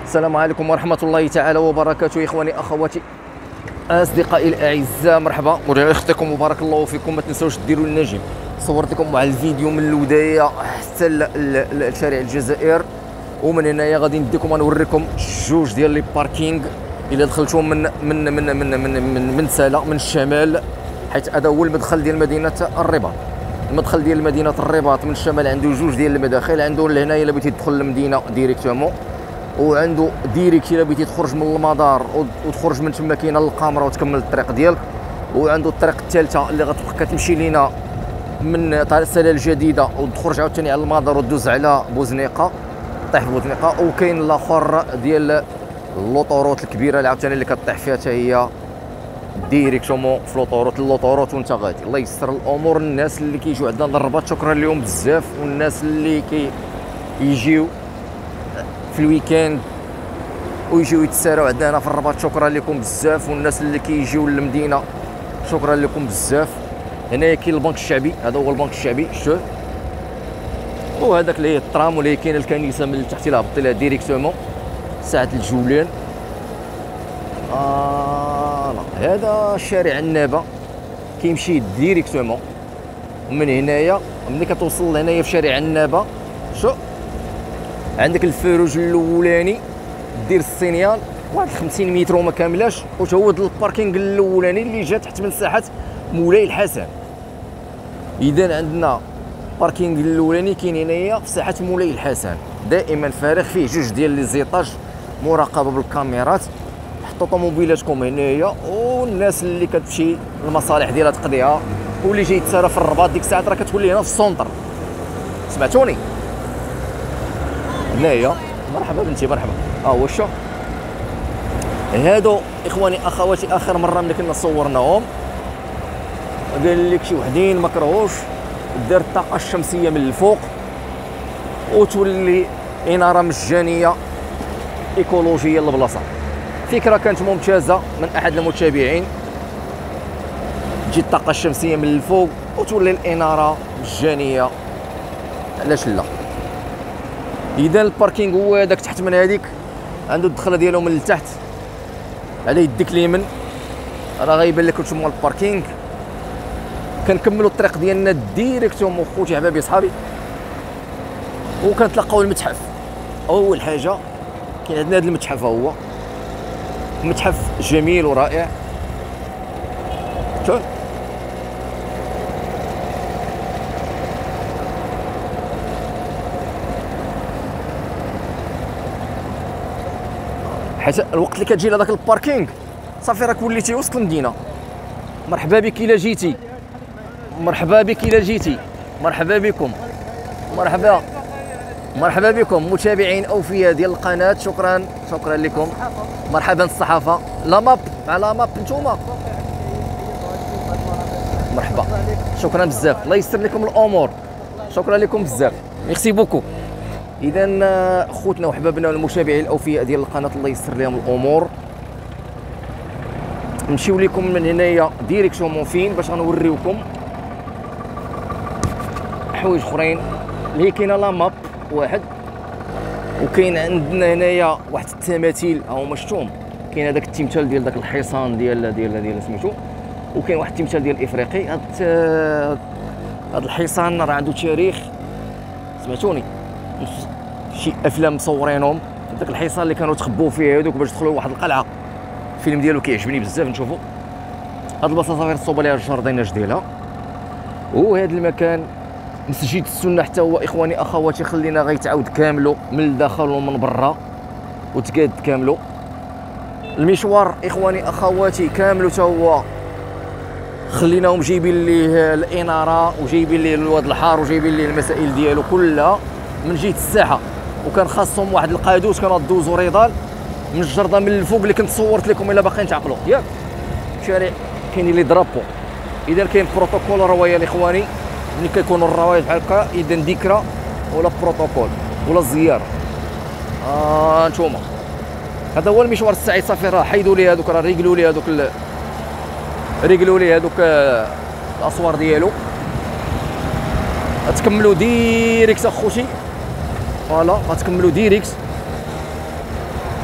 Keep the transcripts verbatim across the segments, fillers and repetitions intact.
السلام عليكم ورحمة الله تعالى وبركاته. إخواني أخواتي أصدقائي الأعزاء، مرحبا ورجع أختكم وبارك الله فيكم. ما تنسوش ديروا لنا جيم. صورت لكم مع الفيديو من البداية حتى لشارع الجزائر، ومن هنايا غادي نديكم غنوريكم جوج ديال لي باركينغ إلا دخلتوا من من من من من من, من سالة من الشمال، حيث هذا هو المدخل ديال مدينة الرباط. المدخل ديال مدينة الرباط من الشمال عنده جوج ديال المداخل، عنده لهنايا الا بغيتي تدخل للمدينة ديريكتومون، وعنده ديريكت الا بغيتي تخرج من المدار وتخرج من تما كاينه القامره وتكمل الطريق ديالك. وعنده الطريق الثالثه اللي غتبقى كتمشي لينا من طريق السالة الجديده وتخرج عاوتاني على المدار ودوز على بوزنيقه طيح في بوزنيقه. وكاين الاخر ديال اللوطوروت الكبيره اللي عاوتاني اللي كطيح فيها حتى هي ديريكتومون في لوطوروت اللوطوروت وانت غادي. الله يسر الامور. الناس اللي كيجيو عندنا للرباط شكرا لهم بزاف، والناس اللي كيجيو في الويكاند ويجيو يتساراو عندنا هنا في الرباط شكرا لكم بزاف، والناس اللي كيجيو للمدينه شكرا لكم بزاف. هنايا كاين البنك الشعبي، هذا هو البنك الشعبي شوف، وهذاك اللي هي الترام واللي كاين الكنيسه من تحت اللي هبطتي لها ديريكتومون ساعه الجولان. آه لا. هذا شارع النابه كيمشي ديريكتومون من هنايا. ملي كتوصل لهنايا في شارع النابه شوف عندك الفروج الاولاني دير السينيال واحد خمسين متر وما كاملاش، وتهود الباركينغ الاولاني اللي جا تحت من ساحه مولاي الحسن. اذا عندنا الباركينغ الاولاني كاين هنايا في ساحه مولاي الحسن، دائما فارغ، فيه جوج ديال لي زيطاج مراقبه بالكاميرات. حطوا طوموبيلاتكم هنايا، والناس اللي كتمشي المصالح ديالها تقضيها واللي جاي يتسارى في الرباط ديك الساعات راه كتولي هنا في السونتر. سمعتوني هنايا؟ مرحبا بنتي مرحبا. ها هو شوف هادو اخواني اخواتي اخر مره ملي كنا صورناهم قال لك شي وحدين ما كرهوش دار الطاقه الشمسيه من الفوق وتولي اناره مجانيه ايكولوجيه للبلاصه. فكره كانت ممتازه من احد المتابعين، تجي الطاقه الشمسيه من الفوق وتولي الاناره مجانيه، علاش لا؟ اذا الباركينغ هو هذاك تحت من هذيك، عنده الدخله ديالو من التحت على يديك اليمين، راه غيبان لك نتوما الباركينغ. كنكملوا الطريق ديالنا ديريكتومون خوتي حبابي صحابي، وكنتلاقاو المتحف. اول حاجه كاين عندنا هذا المتحف، هو متحف جميل ورائع. شوف حيت الوقت اللي كتجي لهذاك الباركينغ صافي راك وليتي وسط المدينه. مرحبا بك الا جيتي، مرحبا بك الا جيتي، مرحبا بكم، مرحبا مرحبا بكم متابعين اوفياء ديال القناه. شكرا شكرا لكم. مرحبا الصحافه. لا ماب مع لا ماب نتوما مرحبا، شكرا بزاف. الله يسر لكم الامور، شكرا لكم بزاف، ميرسي بوكو. اذا خوتنا وحبابنا والمتابعين الاوفياء ديال القناه الله يسر لهم الامور، نمشيو لكم من هنايا ديريكسيون فين باش غنوريوكم حوايج اخرين اللي كاينه لا ماب واحد. وكاين عندنا هنايا واحد التماثيل ها هما شفتوهم، كاين هذاك التمثال ديال داك الحصان ديال ديال ديال سميتو، وكاين واحد التمثال ديال الافريقي. هاد هاد الحصان راه عنده تاريخ، سمعتوني شي افلام مصورينهم داك الحصان اللي كانوا تخبوا فيه هذوك باش يدخلوا لواحد القلعه. الفيلم ديالو كيعجبني بزاف نشوفو. هاد البلاصه صافي تصوب عليها الجارديناج ديالها. وهذا المكان مسجد السنه حتى هو اخواني اخواتي، خلينا غيتعاود كاملو من الداخل ومن برا وتقاد كاملو. المشوار اخواني اخواتي كاملو حتى هو خليناهم جايبين ليه الاناره وجايبين ليه الواد الحار وجايبين ليه المسائل ديالو كلها من جهه الساحه. وكان خاصهم واحد القادوس كانوا دوزو ريضال من الجرده من الفوق اللي كنت صورت لكم الا باقيين تعقلوا ياك. شارع كاينين لي درابو. اذا كاين بروتوكول روايه الاخواني ملي كيكونوا الروايه بحال هكا، اذا ذكرى ولا بروتوكول ولا زياره. اه نتوما هذا هو المشوار السعيد. صافي راه حيدوا لي هذوك، راه ريقلوا لي هذوك ال... ريقلوا لي هذوك الاسوار ديالو. غتكملوا ديريكت اخوتي، فوالا غتكملوا ديريكت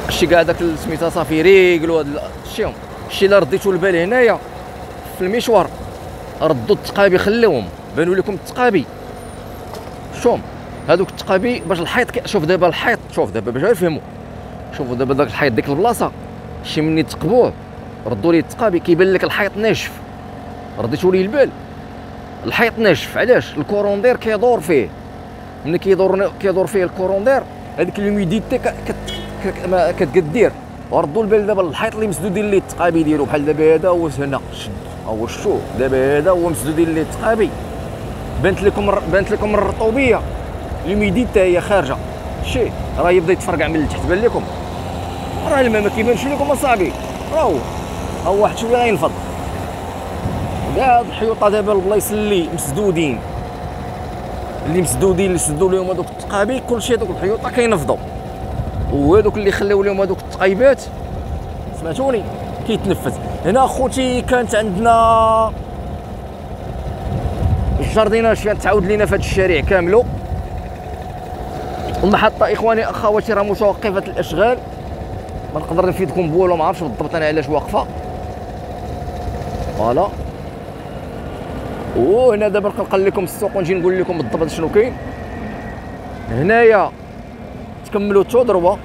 شي كاع داك سميتها صافي ريقلوا هاد الشيء. الشيء اللي رديتو البال هنايا في المشوار ردوا التقابي، خليوهم بانوا لكم التقابي. شوف هذوك التقابي باش الحيط كي... شوف دابا الحيط، شوف دابا باش نفهموا، شوفوا دابا داك الحيط ديك البلاصه شي مني تقبوه ردوا ليه التقابي كيبان لك الحيط ناشف. رديتوا ليه البال الحيط ناشف، علاش؟ الكوروندير كيدور فيه، ملي كيدور كيدور فيه الكوروندير هذيك لوميديتي كتقدير. وردوا البال دابا الحيط اللي مسدودين ليه التقابي ديالو بحال دابا هذا هو هنا شد، هو شوف دابا هذا هو مسدودين ليه التقابي، بانت لكم بانت لكم الرطوبيه لوميديتي هي خارجه. شي راه يبدا يتفرقع من التحت، بان لكم راه الماء ما كيبانش لكم اصاحبي، راه هو واحد شويه غينفض. كاع الحيوطه دابا البلايص اللي مسدودين اللي مسدودين اللي سدوا لهم هذوك التقابي كلشي هذوك الحيوطه كينفضوا، وهذوك اللي خلاو لهم هذوك التقايبات سمعتوني كيتنفذ. هنا اخوتي كانت عندنا الجارديناج كانت تعاود لينا في هذا الشارع كاملو. المحطه اخواني اخواتي راه متوقفه الاشغال، ما نقدر نفيدكم بولو، ما عرفتش بالضبط انا علاش واقفه. فوالا وهنا دابا كنقل لكم السوق ونجي نقول لكم بالضبط شنو كاين. هنايا تكملوا التضربه،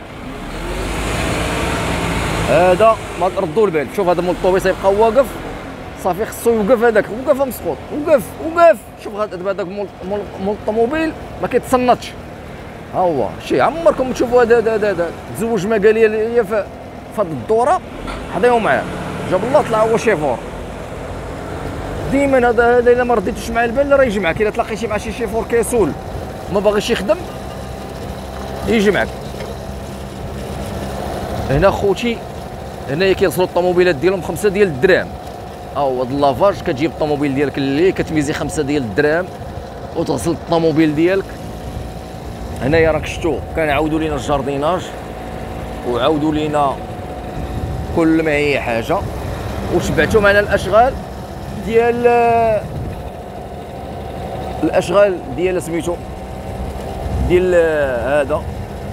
هذا ما تردوا البال. شوف هذا مول الطوبيس يبقى واقف صافي، خصو يوقف هذاك، وقف مسقوط، وقف وقف. شوف دابا هذاك مول مول الطوموبيل ما كيتصنتش. ها هو شي عمركم تشوفوا هذا هذا هذا تزوج مقاليه هي في هذه الدوره حضيو معاه جاب الله طلع هو شيفور. ديما هذا هذا الا ما رديتوش مع البال راه يجي معك، الا تلاقيتي مع شي شيفور كيسول ما باغيش يخدم يجي معك. هنا خوتي هنايا كيوصلوا الطوموبيلات ديالهم خمسة ديال الدراهم. ها هو هاد لافاج كتجيب الطوموبيل ديالك اللي كتميزي خمسة ديال الدراهم وتغسل الطوموبيل ديالك. هنايا راك شفتوا كنعاودوا لينا الجارديناج وعاودوا لينا كل ما هي حاجه، وتبعتوا معنا الاشغال ديال الاشغال ديال سميتو ديال هذا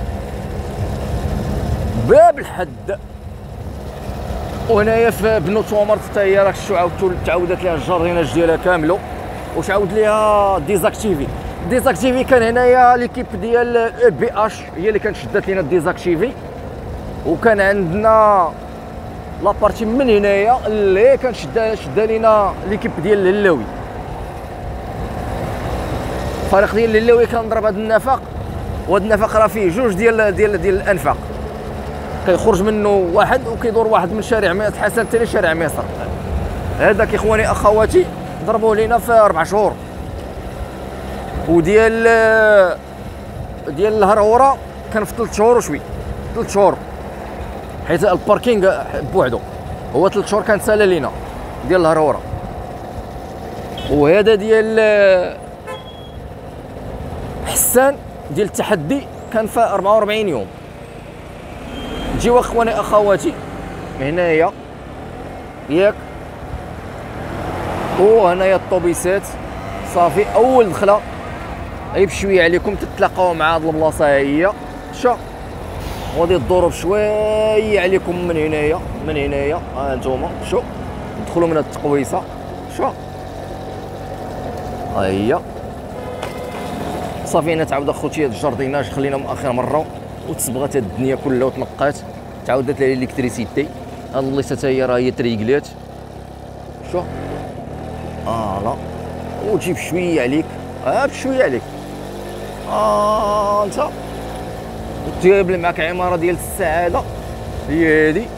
باب الحد. وهنايا في بنوت ومرت حتى هي راك شفتوا عاودتوا تعاودت ليها الجارديناج ديالها كاملو وتعاود ليها ديزاكتيفي. ديزاكتيفي كان هنايا ليكيب ديال او بي اش هي اللي كانت شدات لينا ديزاكتيفي، وكان عندنا لابارتي من هنايا اللي كان شدا شدا لينا ليكيب ديال الهلاوي. الفريق ديال الهلاوي كنضرب هذا النفق، وهذا النفق راه فيه جوج ديال ديال ديال الانفاق، كيخرج منه واحد وكيدور واحد من شارع حسن الثاني شارع مصر. هذاك اخواني اخواتي ضربوه لينا في اربع شهور. وديال ديال الهروره كان في ثلاث شهور وشوي، ثلاث شهور حيت الباركينغ بوحدو هو ثلاث شهور كان سالا لينا ديال الهروره. وهذا ديال حسان ديال التحدي كان في أربعة وأربعين يوم. نجيو اخواني اخواتي هنايا ياك، وهنايا الطوبيسات صافي اول دخله غير بشويه عليكم تتلاقاو مع هاد البلاصه هي شا، وغادي تدوروا بشويه عليكم من هنايا من هنايا. ها انتوما شو ندخلوا من هاد التقويصه شو ها هي صافي. انا تعاود اخوتي هاد الجارديناج خلينا من اخر مره وتصبغات هاد الدنيا كلها وتنقات، تعاودت لها الالكتريسيتي. هاد الليصه حتى هي راه هي تريكلات شو فوالا، وتجيب شويه عليك ها بشويه عليك. اه انت وتجيب لي معاك عماره ديال السعاده هي هادي،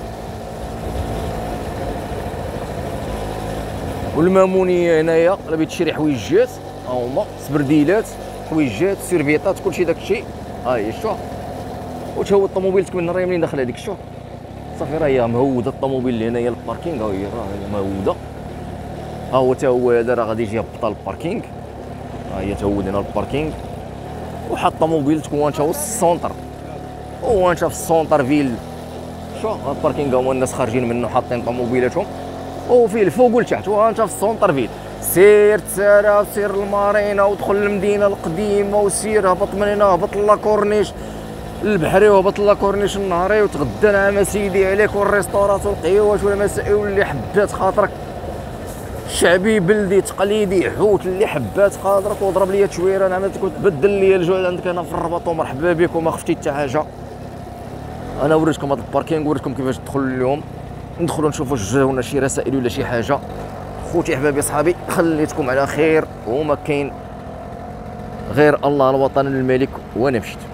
والمامونيه هنايا الا بغيت تشري حويجات ها هما سبرديلات حويجات سيرفيطات كلشي داكشي ها هي شوف. وتهود طوموبيلتك من راه منين داخله هذيك شوف صافي راه هي مهوده الطوموبيل اللي هنايا الباركينغ ها هي راه مهوده. ها هو تا هو هذا راه غادي يجي يهبط الباركينغ، ها هي تهود هنا الباركينغ وحط طوموبيلتك وانت وسط السونتر، وانت في السونتر فيل شوف الباركينغ هما الناس خارجين منه حاطين طوموبيلاتهم وفيه الفوق والتحت، وانت في السونتر فيل. سير تسارى سير المارينا ودخل المدينه القديمه وسير هبط من هنا هبط لا كورنيش البحري وهبط لاكورنيش النهاري وتغدى نعم سيدي عليك والريستورات والقهيوات والمسائل واللي حبات خاطرك، شعبي بلدي تقليدي حوت اللي حبات خاطرك، وضرب لي تشويره نعم تبدل لي الجو عندك هنا في الرباط ومرحبا بك وما خفتي حتى حاجه. انا وريتكم هذا الباركينغ، وريتكم كيفاش تدخلوا اليوم، ندخلوا نشوفوا واش جاونا شي رسائل ولا شي حاجه. خوتي احبابي صحابي خليتكم على خير وما كاين غير الله الوطن الملك وانا مشيت.